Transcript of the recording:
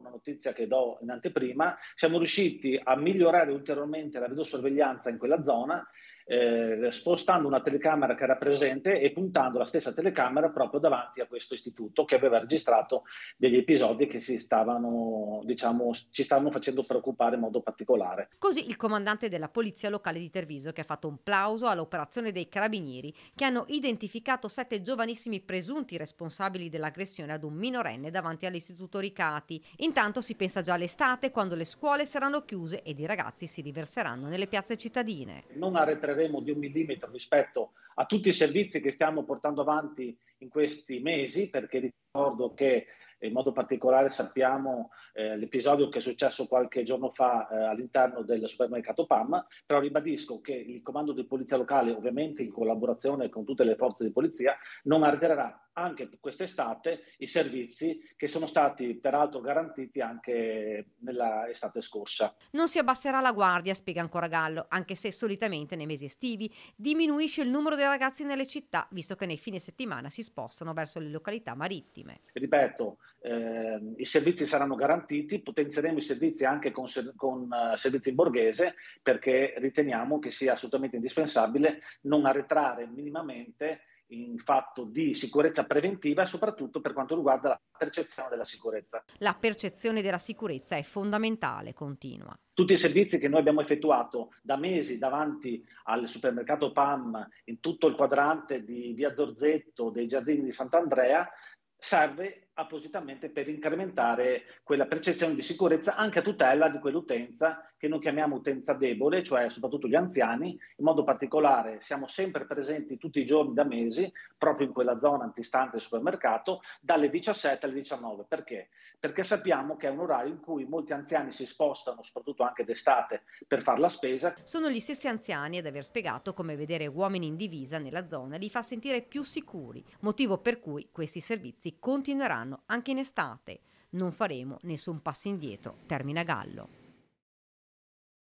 una notizia che do in anteprima, siamo riusciti a migliorare ulteriormente la videosorveglianza in quella zona, spostando una telecamera che era presente e puntando la stessa telecamera proprio davanti a questo istituto che aveva registrato degli episodi che ci stavano facendo preoccupare in modo particolare. Così il comandante della polizia locale di Treviso che ha fatto un plauso all'operazione dei carabinieri che hanno identificato 7 giovanissimi presunti responsabili dell'aggressione ad un minorenne davanti all'istituto Ricati. Intanto si pensa già all'estate quando le scuole saranno chiuse ed i ragazzi si riverseranno nelle piazze cittadine. Non arretreremo di un millimetro rispetto a tutti i servizi che stiamo portando avanti in questi mesi, perché ricordo che in modo particolare sappiamo l'episodio che è successo qualche giorno fa all'interno del supermercato PAM, però ribadisco che il comando di polizia locale, ovviamente in collaborazione con tutte le forze di polizia, non arretrerà anche quest'estate i servizi che sono stati peraltro garantiti anche nella estate scorsa. Non si abbasserà la guardia, spiega ancora Gallo, anche se solitamente nei mesi estivi diminuisce il numero dei ragazzi nelle città, visto che nei fine settimana si spostano verso le località marittime. Ripeto, i servizi saranno garantiti, potenzieremo i servizi anche con servizi in borghese, perché riteniamo che sia assolutamente indispensabile non arretrare minimamente in fatto di sicurezza preventiva e soprattutto per quanto riguarda la percezione della sicurezza. La percezione della sicurezza è fondamentale, continua. Tutti i servizi che noi abbiamo effettuato da mesi davanti al supermercato PAM in tutto il quadrante di Via Zorzetto, dei Giardini di Sant'Andrea, serve appositamente per incrementare quella percezione di sicurezza anche a tutela di quell'utenza che noi chiamiamo utenza debole, cioè soprattutto gli anziani. In modo particolare siamo sempre presenti tutti i giorni da mesi proprio in quella zona antistante il supermercato dalle 17 alle 19. Perché? Perché sappiamo che è un orario in cui molti anziani si spostano, soprattutto anche d'estate, per fare la spesa. Sono gli stessi anziani ad aver spiegato come vedere uomini in divisa nella zona li fa sentire più sicuri, motivo per cui questi servizi continueranno anche in estate. Non faremo nessun passo indietro, termina Gallo.